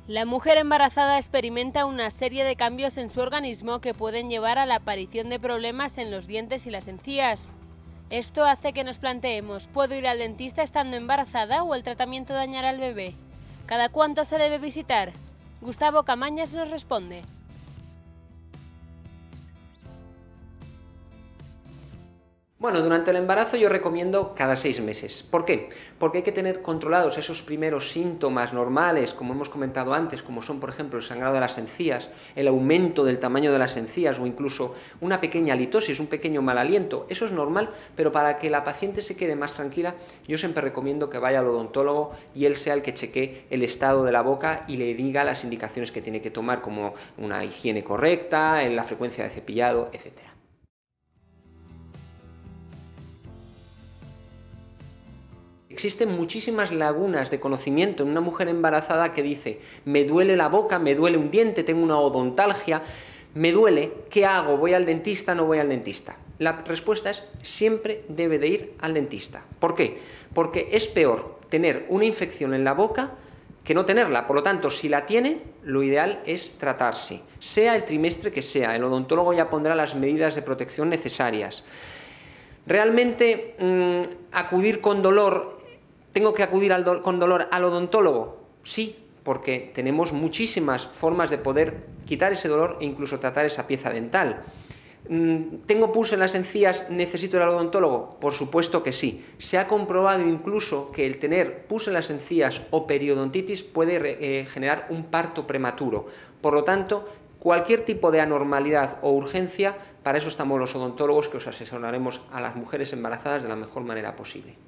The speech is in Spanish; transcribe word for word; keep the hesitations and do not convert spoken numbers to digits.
La mujer embarazada experimenta una serie de cambios en su organismo que pueden llevar a la aparición de problemas en los dientes y las encías. Esto hace que nos planteemos, ¿puedo ir al dentista estando embarazada o el tratamiento dañará al bebé? ¿Cada cuánto se debe visitar? Gustavo Camañas nos responde. Bueno, durante el embarazo yo recomiendo cada seis meses. ¿Por qué? Porque hay que tener controlados esos primeros síntomas normales, como hemos comentado antes, como son, por ejemplo, el sangrado de las encías, el aumento del tamaño de las encías o incluso una pequeña halitosis, un pequeño mal aliento. Eso es normal, pero para que la paciente se quede más tranquila, yo siempre recomiendo que vaya al odontólogo y él sea el que chequee el estado de la boca y le diga las indicaciones que tiene que tomar, como una higiene correcta, la frecuencia de cepillado, etcétera. Existen muchísimas lagunas de conocimiento en una mujer embarazada que dice, me duele la boca, me duele un diente, tengo una odontalgia, me duele, ¿qué hago? ¿Voy al dentista o no voy al dentista? La respuesta es, siempre debe de ir al dentista. ¿Por qué? Porque es peor tener una infección en la boca que no tenerla. Por lo tanto, si la tiene, lo ideal es tratarse, sea el trimestre que sea. El odontólogo ya pondrá las medidas de protección necesarias. Realmente, mmm, acudir con dolor... ¿Tengo que acudir al do- con dolor al odontólogo? Sí, porque tenemos muchísimas formas de poder quitar ese dolor e incluso tratar esa pieza dental. ¿Tengo pus en las encías? ¿Necesito ir al odontólogo? Por supuesto que sí. Se ha comprobado incluso que el tener pus en las encías o periodontitis puede eh, generar un parto prematuro. Por lo tanto, cualquier tipo de anormalidad o urgencia, para eso estamos los odontólogos, que os asesoraremos a las mujeres embarazadas de la mejor manera posible.